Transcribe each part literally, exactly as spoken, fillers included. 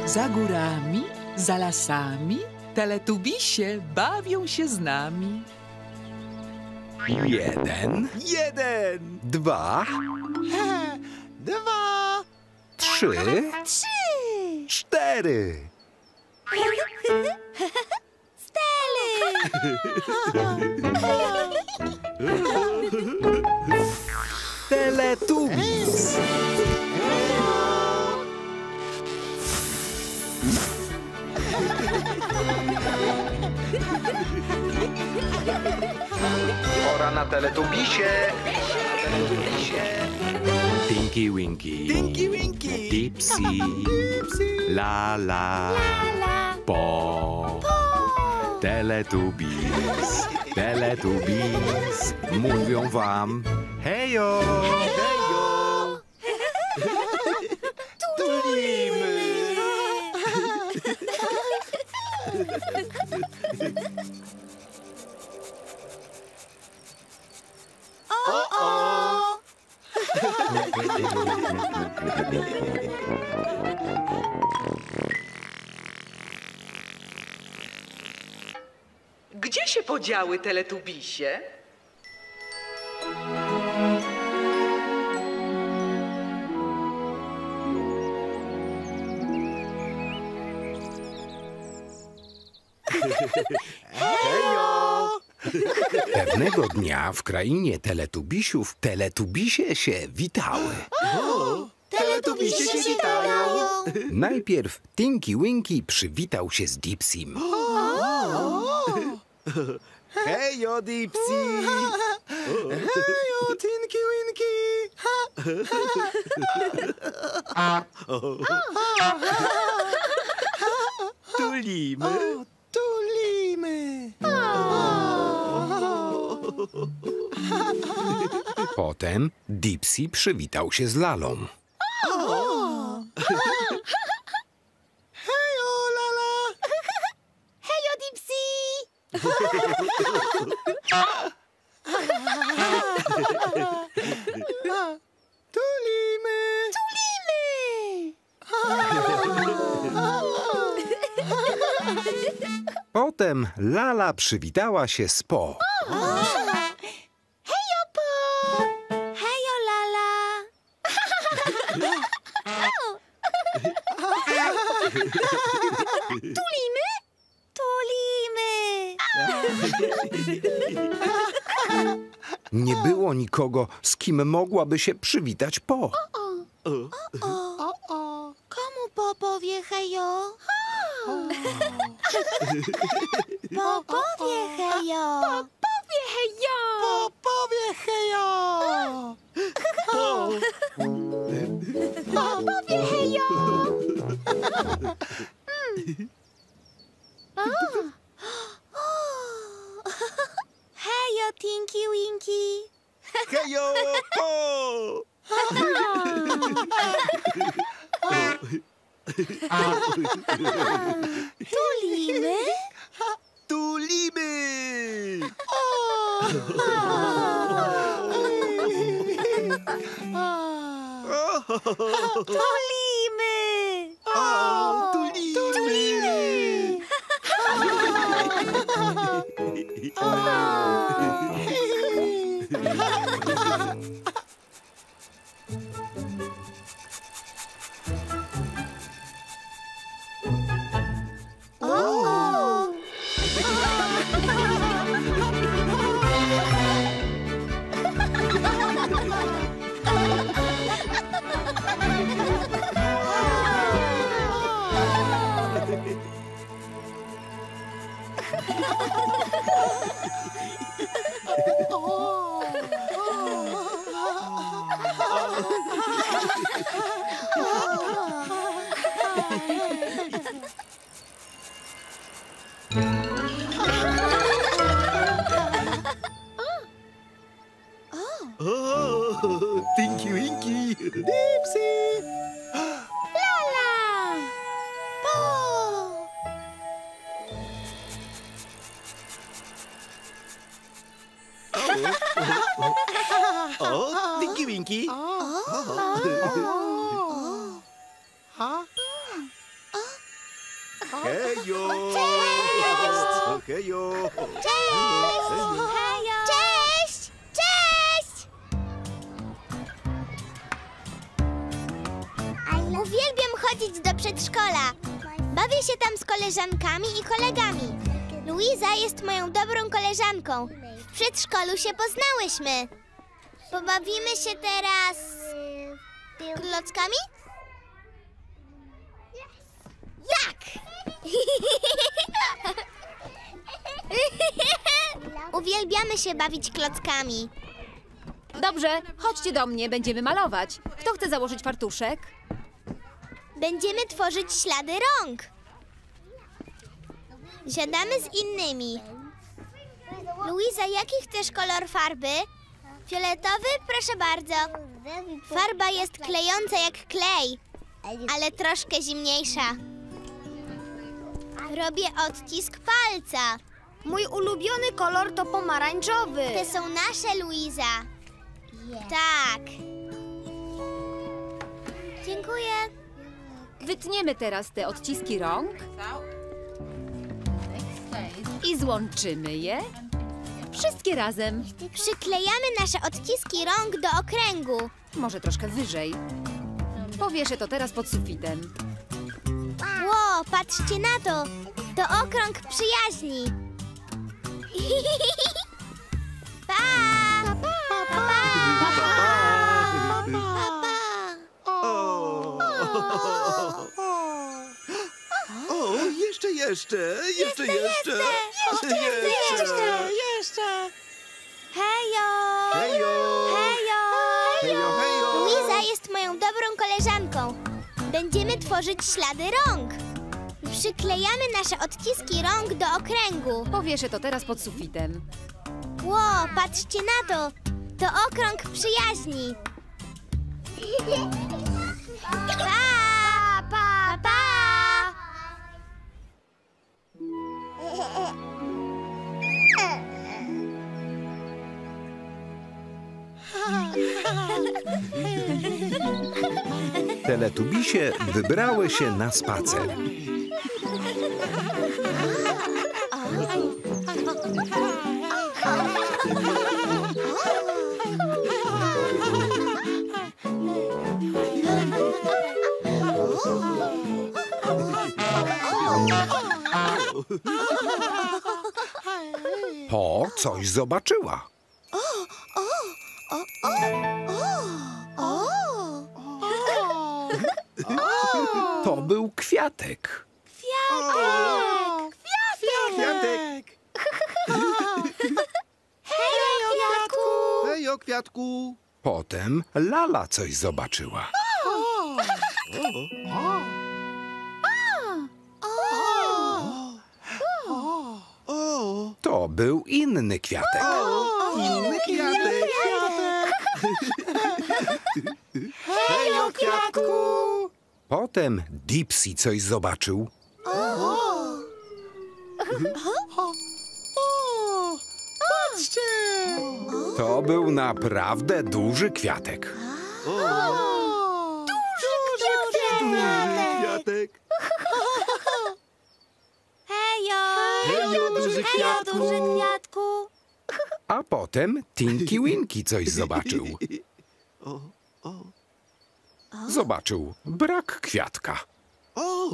Za górami, za lasami, teletubisie bawią się z nami. Jeden, Jeden, dwa, he, dwa, trzy, Trzy! cztery. Stely! Teletubbies. Pora na teletubisie. Tinky Winky, Tinky Winky, Dipsy, Dipsy, Lala, La! Po. Po! Teletubbies, Teletubbies mówią wam hejo. hejo, tulimy. O, o. Gdzie się podziały teletubisie? Hejo! Pewnego dnia w krainie teletubisiów teletubisie się witały. Teletubisie się witają. Najpierw Tinky Winky przywitał się z Dipsym. Hejo, Dipsy! Hejo, Tinky Winky! Tulimy. O, tulimy. Potem Dipsy przywitał się z Lalą. Hejo, Lala! Hejo, Dipsy! Tulimy. Tulimy! Potem Lala przywitała się z Po. Hejo, Po! Hejo, Lala! Tulimy? Tulimy! Nie było nikogo, z kim mogłaby się przywitać Po. O, o. Komu Po powie hejo? Po powie hejo! Po powie hejo! Po, powie hejo! Po. Po powie hejo! Hejo, Tinky Winky! Hejo, po! Tulimy? Tulimy! Tulimy! O, tulimy! O! O, Tinky Winky! Dipsy! Lala! Po! O, Tinky Winky! O! Ha? Hejo! Cześć! Hejo! Cześć! Hejo! Cześć! Cześć! Uwielbiam chodzić do przedszkola. Bawię się tam z koleżankami i kolegami. Luiza jest moją dobrą koleżanką. W przedszkolu się poznałyśmy. Pobawimy się teraz klockami? Jak? Uwielbiamy się bawić klockami. Dobrze, chodźcie do mnie, będziemy malować. Kto chce założyć fartuszek? Będziemy tworzyć ślady rąk. Siadamy z innymi. Luiza, jaki chcesz kolor farby? Fioletowy? Proszę bardzo. Farba jest klejąca jak klej, ale troszkę zimniejsza. Robię odcisk palca. Mój ulubiony kolor to pomarańczowy. Te są nasze, Luiza. Tak. Dziękuję. Wytniemy teraz te odciski rąk i złączymy je wszystkie razem. Przyklejamy nasze odciski rąk do okręgu. Może troszkę wyżej. Powieszę to teraz pod sufitem. Ło, patrzcie na to. To okrąg przyjaźni. Pa! Pa, pa, pa, pa, pa. O! O, jeszcze, jeszcze, jeszcze, jeszcze, jeszcze, Jeszcze. Hejo! Hejo! Hejo! Hejo, hejo! Luiza jest moją dobrą koleżanką. Będziemy tworzyć ślady rąk. Przyklejamy nasze odciski rąk do okręgu. Powieszę to teraz pod sufitem. Ło, patrzcie na to. To okrąg przyjaźni. Pa, pa, pa. Teletubisie wybrały się na spacer. Po coś zobaczyła. To był kwiatek. Kwiatek! Kwiatek! Hejo, kwiatku! Hejo, kwiatku! Potem Lala coś zobaczyła. O! To był inny kwiatek. Inny kwiatek! Hejo, kwiatku! Potem Dipsy coś zobaczył. Patrzcie! To był naprawdę duży kwiatek. Kwiatek! Hejo! Hejo, duży kwiatku! duży kwiatku! A potem Tinky Winky coś zobaczył. O, o, Zobaczył brak kwiatka. o!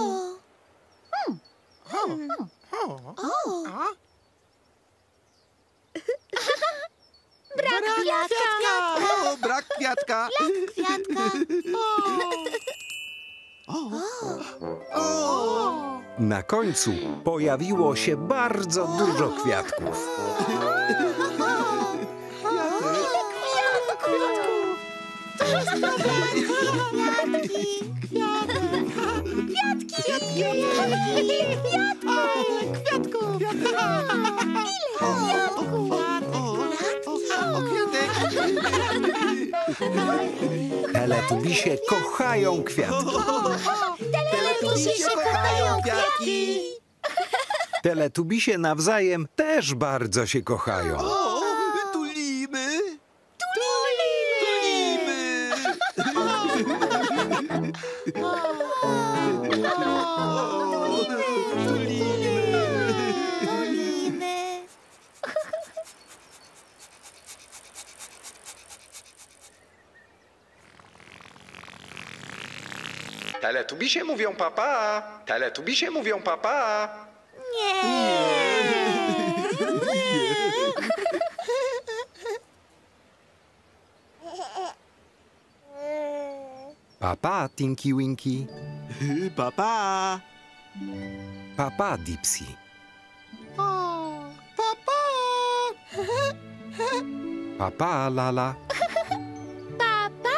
Brak kwiatka! O, brak kwiatka! Kwiatka! O! Na końcu pojawiło się bardzo dużo kwiatków. O, kwiatek! Teletubisie kochają kwiatki. Teletubisie kochają kwiatki! Teletubisie nawzajem też bardzo się kochają. O, tulimy! Tulimy! Tulimy! Tulimy. Teletubisie mówią papa. Teletubisie mówią papa. Nie. Papa, Tinky Winky. Papa. Papa, Dipsy. Papa. Papa, Lala. Papa.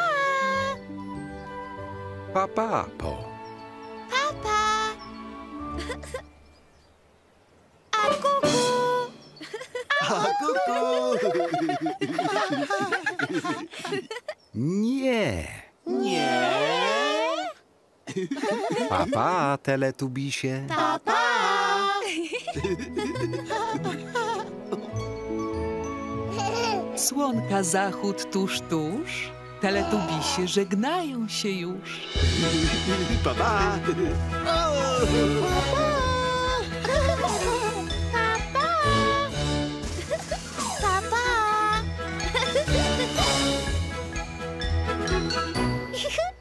Papa, Po. Papa. A kuku. A kuku. Nie. Nie. Papa, Teletubisie. Papa. Słonka zachód tuż, tuż. Teletubisie żegnają się już. Papa. Papa. Papa.